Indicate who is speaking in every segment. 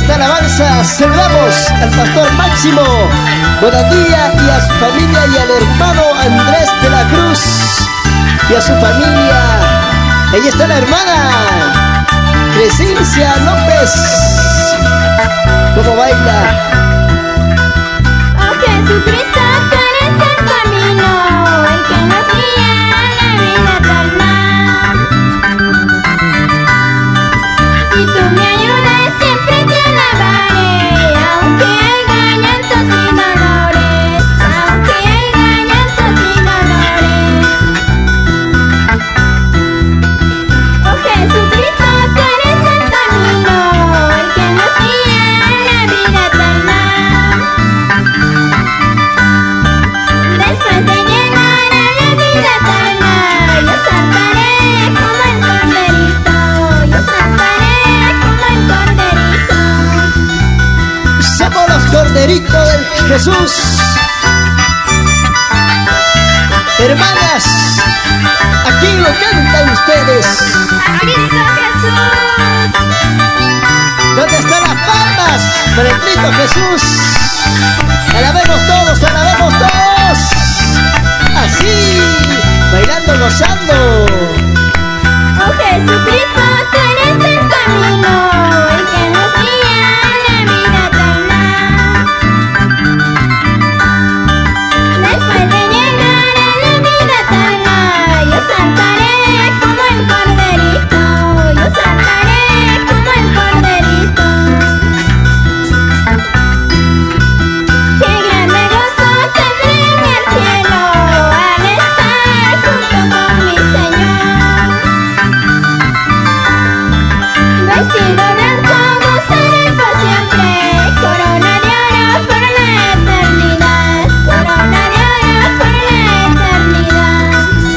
Speaker 1: esta alabanza saludamos al pastor Máximo Bonadía y a su familia y al hermano Andrés de la Cruz y a su familia. Ahí está la hermana Crescencia López. ¿Cómo baila?
Speaker 2: Oh Jesucristo, tú eres el camino, el que nos guía a la vida eterna. Si tú me ayudas, siempre te alabaré, aunque haya llantos y dolores, aunque haya llantos y dolores. Oh Jesucristo, tú eres el camino, el que nos guía a la vida eterna. Después de llegar a la vida eterna, yo saltaré como el corderito, yo saltaré como el corderito.
Speaker 1: Somos los corderitos del Jesús. Hermanas, aquí lo cantan ustedes.
Speaker 2: ¡A Cristo Jesús!
Speaker 1: ¿Dónde están las palmas para el Cristo Jesús? Alabemos todos, así, bailando, gozando.
Speaker 2: Oh Jesucristo, tú eres el camino, el que nos guía a la vida eterna. Después de llegar a la vida eterna, yo saltaré como el corderito, yo saltaré como el corderito. Qué grande gozo tendré en el cielo al estar junto con mi Señor. Vestido blanco gozaré por siempre, corona de oro por la eternidad, corona de oro por la eternidad.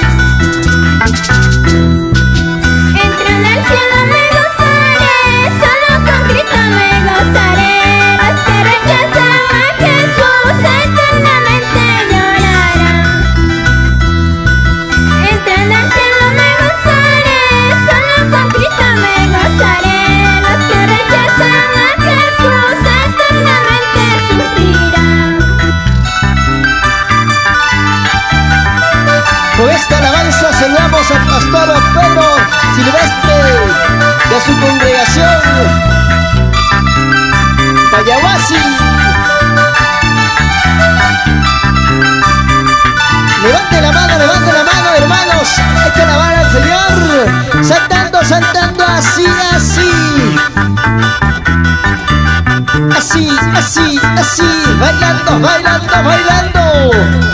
Speaker 2: Entrando al cielo me gozaré, solo con Cristo me gozaré. Los que rechazan a Jesús eternamente llorarán. Entrando al cielo me gozaré, solo con Cristo me gozaré. Los que rechazan a Jesús eternamente sufrirán.
Speaker 1: Con esta alabanza saludamos al pastor Pedro Silvestre y a su congregación Payahuasi. Levante la mano, hermanos. Hay que alabar al Señor. Saltando, así. Así. Bailando.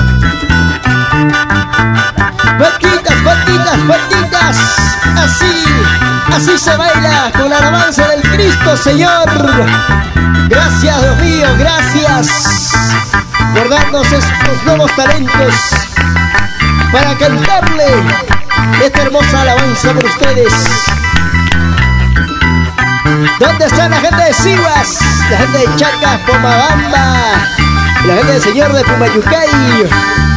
Speaker 1: Vueltitas. Así se baila con la alabanza del Cristo, Señor. Gracias, Dios mío, gracias por darnos estos nuevos talentos para cantarle esta hermosa alabanza por ustedes. ¿Dónde está la gente de Sivas? La gente de Chacas, Pomabamba, la gente del Señor de Pumayucay.